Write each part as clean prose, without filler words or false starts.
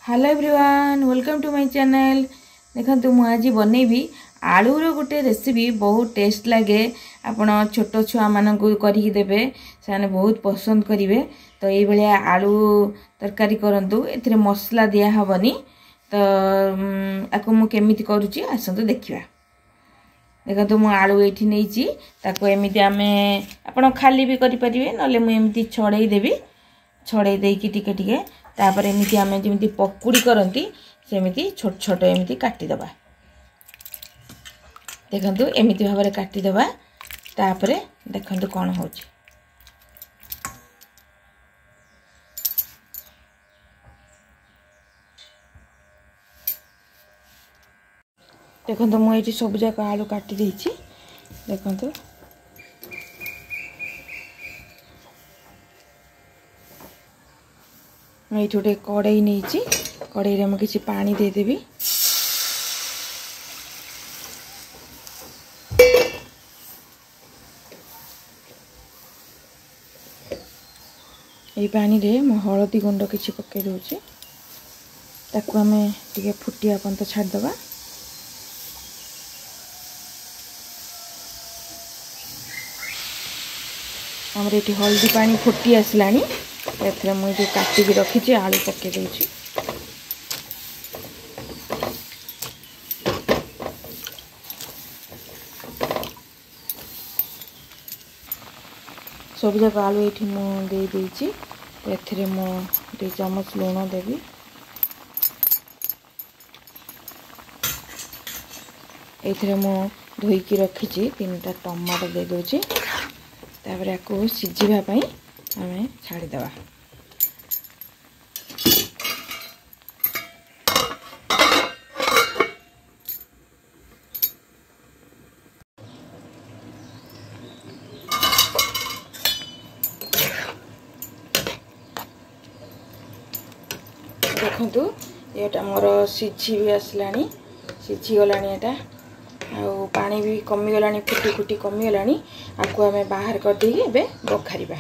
Hello everyone welcome to my channel. देखो मु आज बनैबी आलूर गोटे रेसिपी बहुत टेस्ट लगे। आपण छोट छुआ मान करके देवे से बहुत पसंद करेंगे। तो ये भाया आलू तरकारी करंतु एथिरे मसला दिया हबनी। तो आपको मु केमिति करूची आसंतु देखिबा। देखो तो मु आलू एठी नैची ताको एमिति आमे आपण खाली भी करि परिबे नले मु एमिति छड़ाई देबी। छड़ाई देकी टिके टिके तापर एमिति आमे जेमिति पकुड़ी करंती सेमिति छोट छोट एमिति काटी दबा। देखंतु एमिति भाबरे काटी दबा। तापर देखंतु कोन होची। देखंतु मु एठी सब जाक आलू काटी देछि। देखंतु मैं गोटे कड़ाई नहीं कड़ाई में किसी पानी देदेवी। ये पानी रे मैं हलदी गुंड किसी पकई दूची ताकू आम टे फुटिया पर्यंत छाड़दबा। आमर ये हल्दी पानी फुटी आसलानी। एथरे मुझे जो काटिक रखी आलू पके दूची। सब जाक आलू ये मुझे एथरे मु 2 चम्मच लुण देवी। एथरे मु धोईकी रखी 3टा टमाटो दे दूची। तापर याको सिझिबा पई आमे छाड़ी दबा। देखंतु एटा मोर सिझी भी आसलानी। सिझी गलानी एटा आ पानी भी कमी गलानी। फुटी फुटी कमी गलानी। आको आमे बाहर कर देई एबे बखारिबा।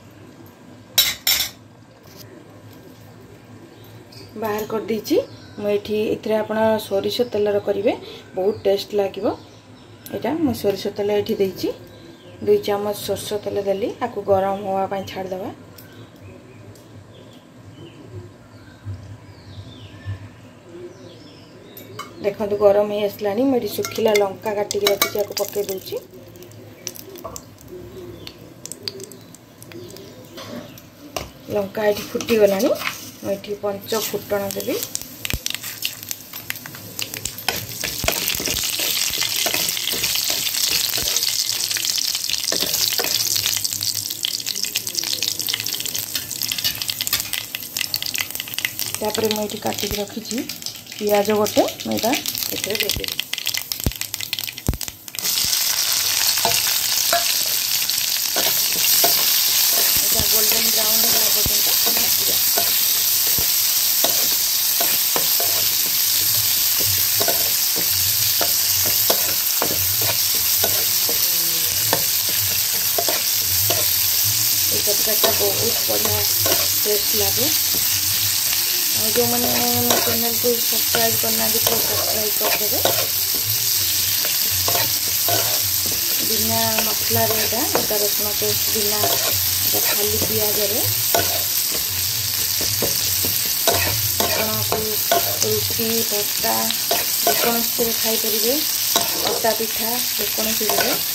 बाहर कर दीची मु एठी इथरे आपण सोरिष तेलर करिवे बहुत टेस्ट लागिवो। एटा मु सोरिष तेल एठी देइची 2 चम्मच सोरिष तेल देली। आको गरम होवा पई छाड़ दबा। देखो गरम ही आसलानी। मुझे सुखिला लंका काटिक रखी पकई दूची। लंका ये फुटी गलानी। मुझे 5 फुटण देवी। तापर मुझे काटिक रखी पियाज गोटे मैदा एथे देदेवी। एटा गोल्डन ब्राउन होला पर्यंत भाजिबा। ये तड़का बहुत बढ़िया टेस्ट लगे। जो मैंने मो चैनल को सब्सक्राइब करना तो सब्सक्राइब करदे। बिना मसला रेटा अदा रसुण पेस्ट बिना खाली पियाज रे रुटी पत्ता जेकोसी खाई पारे। अटा पिठा जेकोसी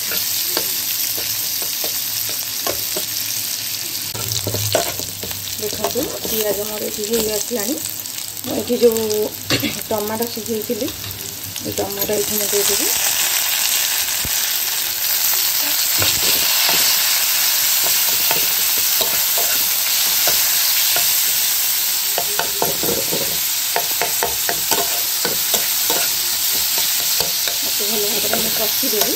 देखो पियाज मोर ये आसलानी। मुझे जो टमाटो सिझे टमाटो ये देदेवी। भल भाव में कषिदेवी।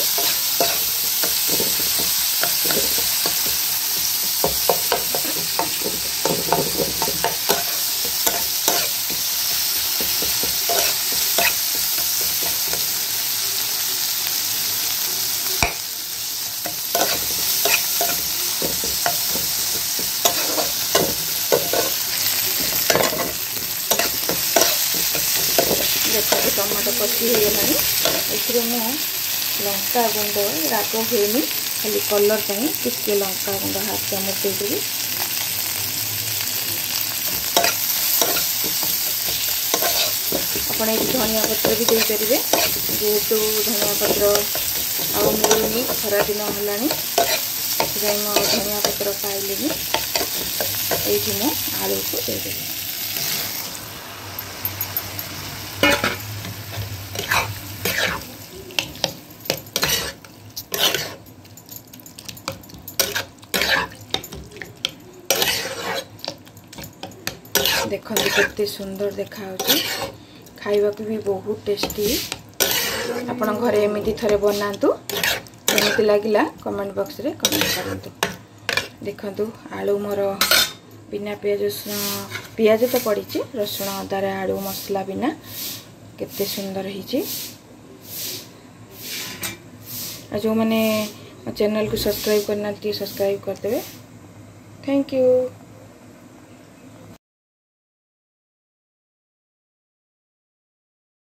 कषि हो गलानी एथिरे मु लंका गुंड राग हुएनी खाली कलर चाहिए टिके लंका गुंड हाफ चामच देदेवी आपण ये धनिया पत्र भी देपारे जेहेतु धनिया पत्र आउ मिलूनी खरा दिन है धनिया पत्र पाइले ये मु आलू को देदेवी देखो केते सुंदर देखा खाइबा भी बहुत टेस्टी आपण घरे एमती थरे बनातु केमती लगिला कमेंट बॉक्स रे कमेंट करंतु देखंतु आलू मोर बिना पियाज तो पड़ी रसुण अदार आलू मसला बिना केते सुंदर हिची जो मैंने चैनल को सब्सक्राइब करना सब्सक्राइब कर देवे थैंक यू।